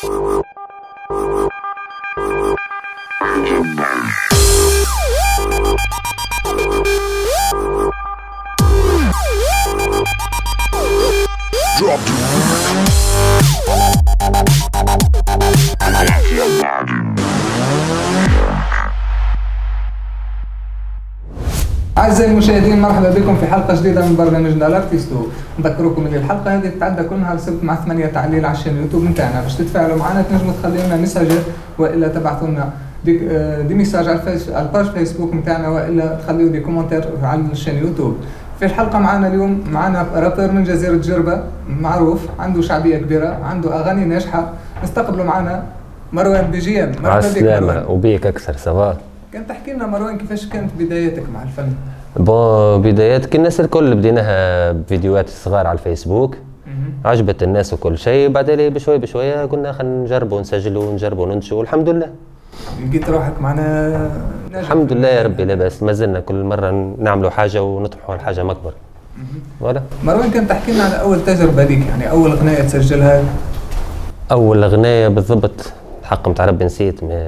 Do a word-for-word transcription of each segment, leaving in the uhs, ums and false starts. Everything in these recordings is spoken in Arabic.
أعزائي المشاهدين، مرحبا بكم في حلقة جديدة من برنامجنا الارتيستو. نذكركم ان الحلقة هذه تتعدى كل نهار السبت مع ثمانية تعليل على الشان يوتيوب نتاعنا. باش تتفاعلوا معنا تنجموا تخليوا لنا مساجات والا تبعثوا لنا دي, دي ميساج على الفيس على الباج فيسبوك نتاعنا والا تخليوا دي كومنتير على الشان يوتيوب. في الحلقة معنا اليوم معنا رابر من جزيرة جربة معروف، عنده شعبية كبيرة، عنده أغاني ناجحة. نستقبلوا معنا مروان بيجيان. مرحبا بك مروان. وبيك أكثر سوا. كان تحكي لنا مروان كيفاش كانت بدايتك مع الفن؟ بون بدايات الناس الكل بديناها بفيديوهات صغار على الفيسبوك، عجبت الناس وكل شيء، بعدين بشوي بشوية قلنا خلينا نجربوا ونسجلوا ونجربوا وننشوا والحمد لله. لقيت روحك معنا؟ الحمد لله يا ربي لاباس، ما زلنا كل مرة نعملوا حاجة ونطمحوا لحاجة أكبر. ولا مروان كان تحكي لنا على أول تجربة ليك، يعني أول أغنية تسجلها؟ أول أغنية بالضبط الحق متاع ربي نسيت، ما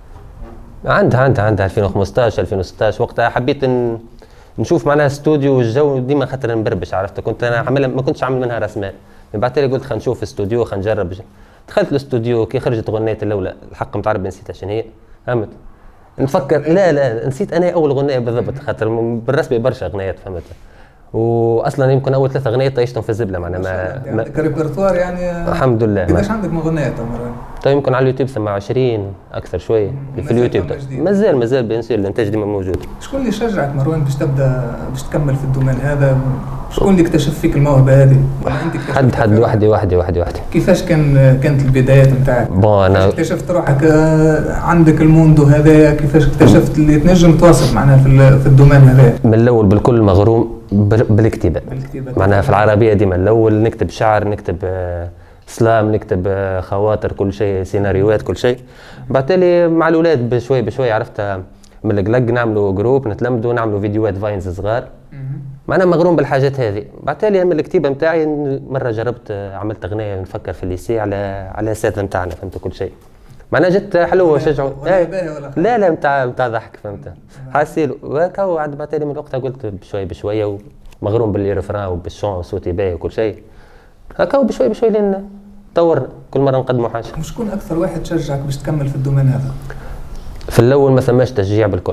عندها عندها عندها ألفين وخمسطاش ألفين وستطاش. وقتها حبيت ن... نشوف معناها استوديو والجو ديما خاطر نبربش، عرفت كنت انا عامل ما كنتش عامل منها راس مال. من بعد قلت خلينا نشوف استوديو خلينا نجرب. دخلت الاستوديو كي خرجت اغنيه الاولى الحق متاع ربي نسيتها شنو هي، فهمت؟ نفكر لا لا نسيت انا اول اغنيه بالضبط خاطر بالرسمي برشا اغنيات، فهمت؟ واصلا يمكن اول ثلاث اغنيات طيشتهم في الزبله معناها ما, ما عندك ريبرتوار يعني الحمد لله. قداش عندك من اغنيات مروان؟ طيب يمكن على اليوتيوب سمع عشرين اكثر شويه في اليوتيوب. مازال مازال بينسير الانتاج ديما موجود. شكون اللي شجعك مروان باش تبدا باش تكمل في الدومين هذا؟ شكون اللي اكتشف فيك الموهبه هذه؟ ولا انت اكتشفت؟ حد حد وحدي وحدي وحدي وحدي. كيفاش كان كانت البدايات نتاعك؟ بون انا اكتشفت روحك عندك الموندو هذا، كيفاش اكتشفت اللي تنجم تواصل معناها في الدومين هذا؟ من الاول بالكل مغروم بالكتابه، معناها في العربيه ديما الاول نكتب شعر، نكتب سلام، نكتب خواطر، كل شيء سيناريوهات كل شيء. بعدين مع الاولاد بشوي بشوي عرفت من القلق نعملوا جروب نتلمدوا نعملوا فيديوهات فاينز صغار، معناها مغروم بالحاجات هذه. بعدين من الكتيبه نتاعي مره جربت عملت اغنيه نفكر في الليسي على على الاساتذه نتاعنا، فهمت كل شيء معناها جت حلوه شجعوا. لا لا نتاع نتاع ضحك، فهمت؟ حاسيل وهكا. وعد بعدين من وقتها قلت بشوي بشويه ومغروم بالريفران وبالشون وصوتي باهي وكل شيء هكا، وبشوي بشوي لين طورنا كل مره نقدموا حاجه. وشكون اكثر واحد شجعك باش تكمل في الدومين هذا؟ في الاول ما ثماش تشجيع بالكل،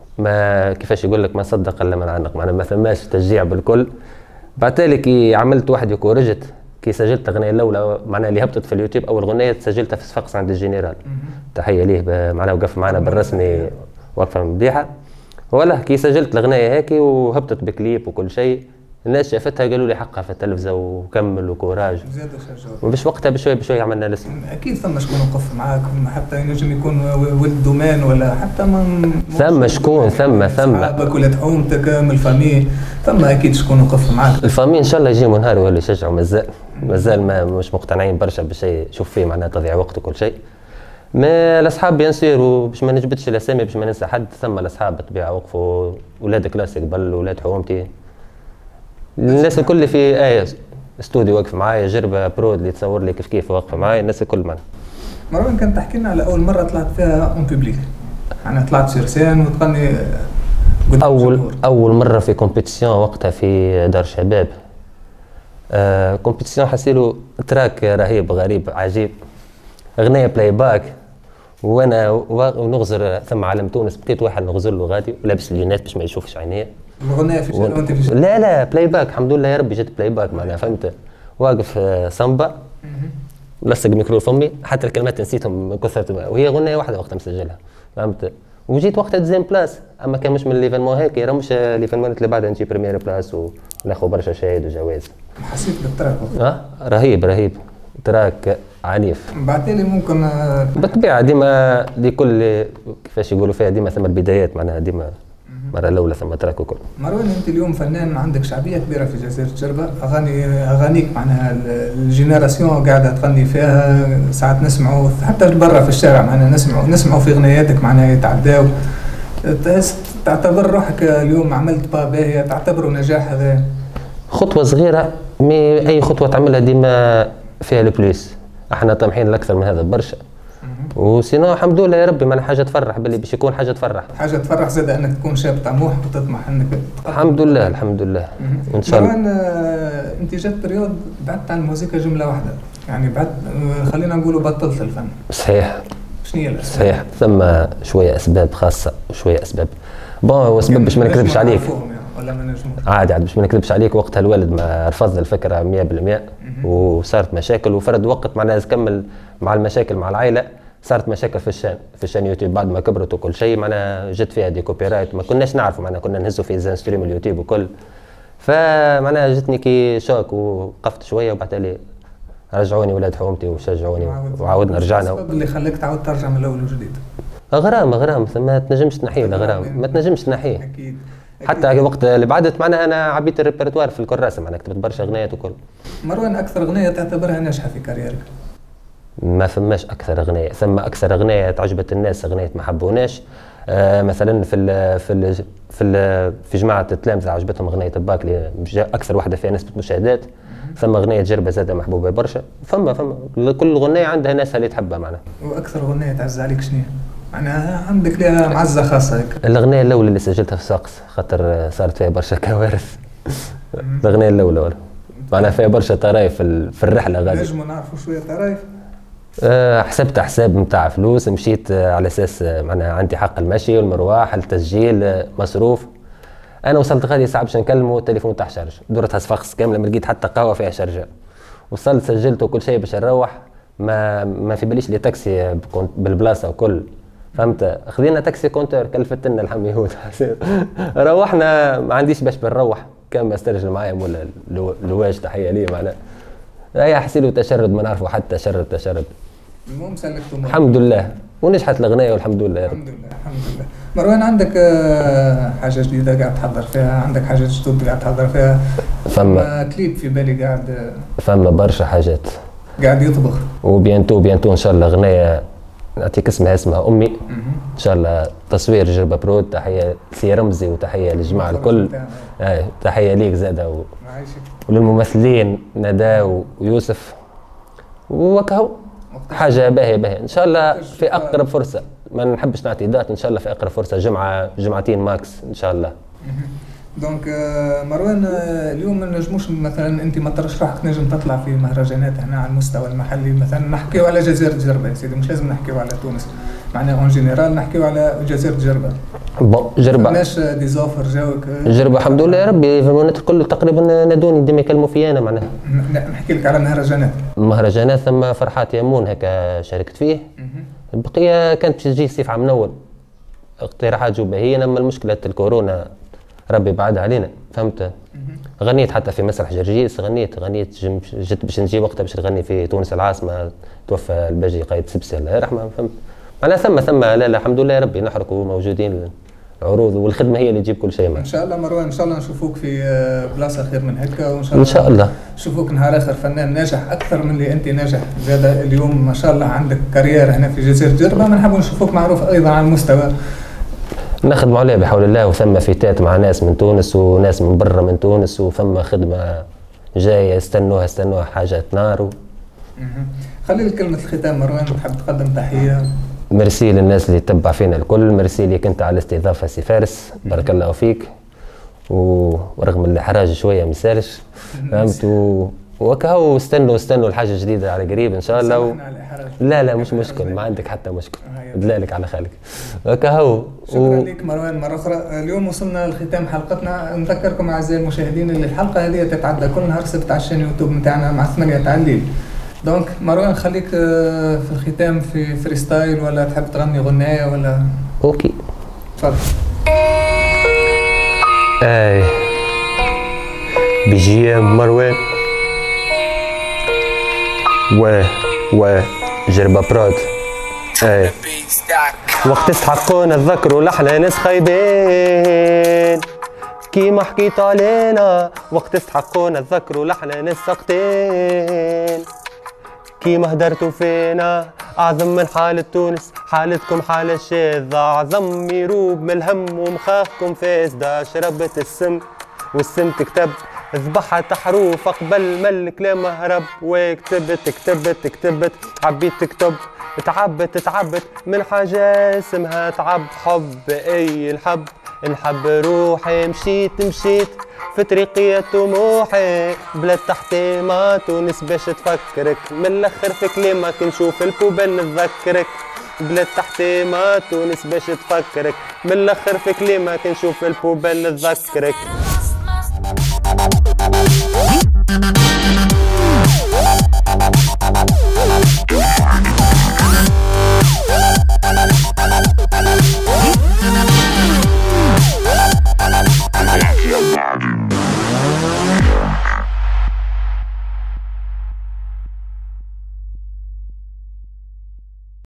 ما كيفاش يقول لك ما صدق الا من عنق، معناها ما ثماش تشجيع بالكل. بعد كي عملت وحدي ورجت كي سجلت الاغنيه الاولى معناها اللي هبطت في اليوتيوب، اول اغنيه سجلتها في صفاقس عند الجنرال، تحيه ليه معناها وقف معنا بالرسمي وقفه مليحه. ولا كي سجلت الاغنيه هيك وهبطت بكليب وكل شيء، الناس شافتها قالوا لي حقها في التلفزه وكمل وكوراج زاد شجعوا. وباش وقتها بشوي بشوي عملنا الاسم. اكيد ثم شكون وقف معاك، حتى ينجم يكون ولد دومان ولا حتى من ثم شكون ثم ثم صحابك ولا حومتك من الفامي، ثم اكيد شكون وقف معاك. الفامي ان شاء الله يجيبوا نهار ولا يشجعوا، مازال مازال ما مش مقتنعين برشا بالشيء، شوف فيه معناها تضيع وقت وكل شيء. ما الاصحاب بيان سير وباش ما نجبدش الاسامي باش ما ننسى حد، ثم الاصحاب بالطبيعه وقفوا، ولاد كلاسيك قبل ولاد حومتي، الناس الكل اللي في ايه استوديو واقف معايا، جربه برود اللي تصور لي كيف كيف واقفه معايا، الناس الكل معنا. مروان كان تحكي لنا على اول مره طلعت فيها اون بوبليك، يعني طلعت سيرسان وتغني اول جمهور. اول مره في كومبيتيسيون وقتها في دار شباب، آه كومبيتيسيون حسيلو تراك رهيب غريب عجيب، اغنيه بلاي باك وانا ونغزر ثم علم تونس، بقيت واحد نغزر له غادي ولابس اللينات باش ما يشوفش عينيه. الاغنيه في شنو وانت في شنو؟ لا لا بلاي باك الحمد لله يا ربي جت بلاي باك معناها، فهمت؟ واقف سامبا لصق ميكرو فمي، حتى الكلمات نسيتهم من كثرة، وهي اغنيه واحده وقتها مسجلها، فهمت؟ وجيت وقتها دزيام بلاس، اما كان مش من ليفينمون هيك، راه مش ليفينمون اللي بعدها نجي بريمير بلاس وناخذ برشا شهايد وجوائز. حسيت بالتراك؟ اه رهيب رهيب تراك عنيف. بعتلي ممكن بالطبيعه ديما لكل كيفاش يقولوا فيها ديما ثم البدايات، معناها ديما مرة الأولى ثم تراك وكل. مروان أنت اليوم فنان عندك شعبية كبيرة في جزيرة جربة، أغاني أغانيك معناها الجينيراسيون قاعدة تغني فيها، ساعات نسمعوا حتى برا في الشارع معناها نسمعوا نسمعوا في أغنياتك معناها يتعداو. تعتبر روحك اليوم عملت با باهية، تعتبره نجاح هذا؟ خطوة صغيرة، مي أي خطوة تعملها ديما فيها البليس، احنا طامحين لاكثر من هذا برشا. وسينو الحمد لله يا ربي، معناها حاجه تفرح، باللي باش يكون حاجه تفرح. حاجه تفرح زاد انك تكون شاب طموح وتطمح انك الحمد لله الحمد لله ان شاء الله. مروان انت جات بريود بعدت عن الموسيقى جمله واحده، يعني بعد خلينا نقولوا بطلت الفن. صحيح. شنو هي الاسباب؟ صحيح، ثم شويه اسباب خاصه وشويه اسباب. بون هو اسباب باش ما نكذبش عليك. ولا ما نجموش؟ عادي عادي باش ما نكذبش عليك، وقتها الوالد ما رفض الفكره مية بالمية وصارت مشاكل، وفرد وقت معناها كمل مع المشاكل مع العائله. صارت مشاكل في الشان في الشان يوتيوب بعد ما كبرت وكل شيء، معناها جت فيها دي كوبي رايت ما كناش نعرفوا، معناها كنا نهزوا في زين ستريم اليوتيوب وكل. فمعناها جتني كي شوك وقفت شويه، وبعد لي رجعوني ولاد حومتي وشجعوني وعاودنا رجعنا. السبب اللي خلاك تعاود ترجع من الاول وجديد؟ غرام غرام ما تنجمش تنحيه، غرام ما تنجمش تنحيه. اكيد. حتى وقت اللي بعدت معناها انا عبيت الريبرتوار في الكراسه، معناها كتبت برشا اغنيات وكل. مروان اكثر اغنيه تعتبرها ناجحه في كاريرك؟ ما فماش اكثر اغنيه، ثم اكثر اغنيه تعجبت الناس اغنيه ما حبوناش. آه مثلا في ال في ال في ال في جماعه التلامذه عجبتهم اغنيه الباك اللي اكثر واحده فيها نسبه مشاهدات. ثم اغنيه جربه زاده محبوبه برشا. فما فما كل اغنيه عندها ناسها اللي تحبها معناها. واكثر اغنيه تعز عليك شنو هي؟ معناها عندك لها معزه خاصه هيك؟ الاغنيه الاولى اللي سجلتها في ساقس، خاطر صارت فيها برشا كوارث. الاغنيه الاولى معناها فيها برشا طرايف في الرحله غادي. نجموا نعرفوا شويه طرايف؟ أه حسبت حساب نتاع فلوس، مشيت على اساس معناها عندي حق المشي والمروح التسجيل مصروف. انا وصلت غادي ساعه باش نكلمه التليفون تاع شارج، درتها صفاقس كامله ما لقيت حتى قهوه فيها شارجه. وصلت سجلت وكل شيء باش نروح، ما ما في باليش لي تاكسي بالبلاصه وكل، فهمت. خذينا تاكسي كونتور كلفت لنا الحميهود. روحنا ما عنديش باش بنروح، كان بسترجل معايا مولا لواج تحيه ليه معناها. هي حسيلو تشرد ما نعرفوا حتى تشرد تشرد. المهم سلكتوا الحمد لله ونجحت الاغنيه والحمد لله. الحمد لله الحمد لله. مروان عندك حاجه جديده قاعد تحضر فيها؟ عندك حاجه جديده قاعد تحضر فيها؟ فما كليب في بالي قاعد؟ فما برشا حاجات قاعد يطبخ. وبيانتو بيانتو ان شاء الله اغنيه نعطيك اسمها اسمها امي ان شاء الله، تصوير جربه برود. تحيه سي رمزي وتحيه للجماعه الكل. آه تحيه ليك زاده و... وللممثلين ندى ويوسف وكهو. حاجه باهيه باهيه ان شاء الله في اقرب فرصه، ما نحبش نعطي دات، ان شاء الله في اقرب فرصه جمعه جمعتين ماكس ان شاء الله. دونك مروان اليوم ما نجموش مثلا انت ما ترشحك تنجم تطلع في مهرجانات هنا على المستوى المحلي، مثلا نحكيو على جزيره جربه يا سيدي، مش لازم نحكيو على تونس، معناها اون جينيرال نحكيو على جزيره جربه. بون جربه ماش دي زوفر جاوك؟ جربه الحمد لله يا ربي، الفيرمونات الكل تقريبا نادوني ديما يكلموا فيا انا معناها. نحكي لك على مهرجانات. مهرجانات ثم فرحات يامون هكا شاركت فيه. البقيه كانت باش تجي صيف عام اول، اقتراحات جو باهيه، لما المشكله الكورونا ربي بعد علينا فهمت. غنيت حتى في مسرح جرجيس، غنيت غنيت جيت باش نجي وقتها باش نغني في تونس العاصمه، توفى الباجي قايد سبسي الله يرحمه فهمت. معناها ثم ثم لا لا الحمد لله يا ربي نحركوا موجودين العروض، والخدمه هي اللي تجيب كل شيء. ان شاء الله مروان ان شاء الله نشوفوك في بلاصه خير من هكا، وان شاء الله ان شاء الله نشوفوك نهار اخر فنان ناجح اكثر من اللي انت ناجح زاد اليوم. ما شاء الله عندك كارير هنا في جزيره جربه، ما نحبوا نشوفوك معروف ايضا على المستوى. نخدموا عليه بحول الله، وثم فيتات مع ناس من تونس وناس من برا من تونس، وثم خدمه جايه استنوها استنوها حاجه نار و... خلي كلمه الختام مروان، تحب تقدم تحيه؟ ميرسي للناس اللي تتبع فينا الكل، ميرسي ليك انت على الاستضافه سي فارس، بارك الله فيك. ورغم الاحراج شويه مسالش فهمت و... وكهو استنوا استنوا الحاجه جديده على قريب ان شاء الله و... لا لا مش مشكل، ما عندك حتى مشكل، دلالك على خالك وكهو. شكرا و... لك مروان مره اخرى. اليوم وصلنا لختام حلقتنا، نذكركم اعزائي المشاهدين اللي الحلقه هذه تتعدى كل نهار سبت على الشان يوتيوب نتاعنا مع ثمانية تاع الليل. دونك مروان خليك في الختام في فريستايل، ولا تحب تغني غنايه ولا؟ اوكي تفضل. اي بيجي مروان و و جربة برود. اي وقت تستحقونا تذكروا لحنا ناس خايبين كيما حكيت علينا، وقت تستحقونا تذكروا لحنا ناس ساقطين كيما هدرتوا فينا. أعظم من حالة تونس حالتكم حالة شاذة، أعظم يروب من الهم ومخاخكم فاسدة. شربت السم والسم تكتب ذبحت حروف قبل ما الكلام هرب، وكتبت كتبت كتبت عبيت تكتب، تعبت تعبت من حاجة اسمها تعب. حب اي نحب نحب روحي، مشيت مشيت في طريقي طموحي، بلاد تحطيمات ونس باش تفكرك، من الاخر في كلامك نشوف البوبال نتذكرك، بلاد تحطيمات ونس باش تفكرك، من الاخر في كلامك نشوف البوبال نتذكرك.